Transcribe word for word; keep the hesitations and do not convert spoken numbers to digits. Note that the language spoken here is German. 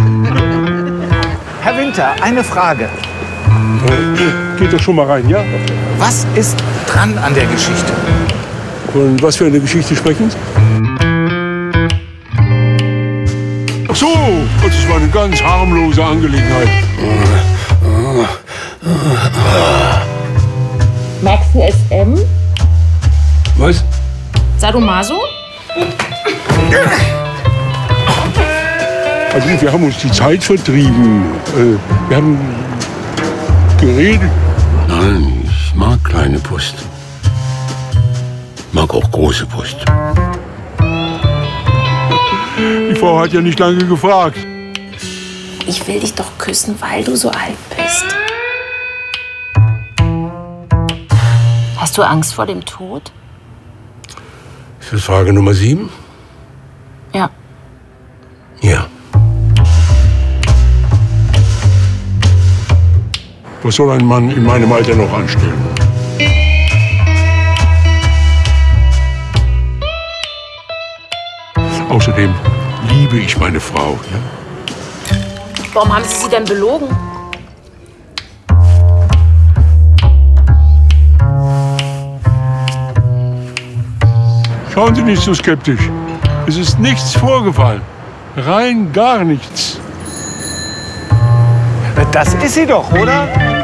Herr Winter, eine Frage. Äh, geht doch schon mal rein, ja? Was ist dran an der Geschichte? Von was für eine Geschichte sprechen Sie? Ach so, das war eine ganz harmlose Angelegenheit. Magst du S M? Was? Sadomaso? Also wir haben uns die Zeit vertrieben. Äh, wir haben geredet. Nein, ich mag kleine Brust. Mag auch große Brust. Die Frau hat ja nicht lange gefragt. Ich will dich doch küssen, weil du so alt bist. Hast du Angst vor dem Tod? Ist das Frage Nummer sieben? Ja. Ja. Was soll ein Mann in meinem Alter noch anstellen? Außerdem liebe ich meine Frau. Ja? Warum haben Sie sie denn belogen? Schauen Sie nicht so skeptisch. Es ist nichts vorgefallen. Rein gar nichts. Das ist sie doch, oder?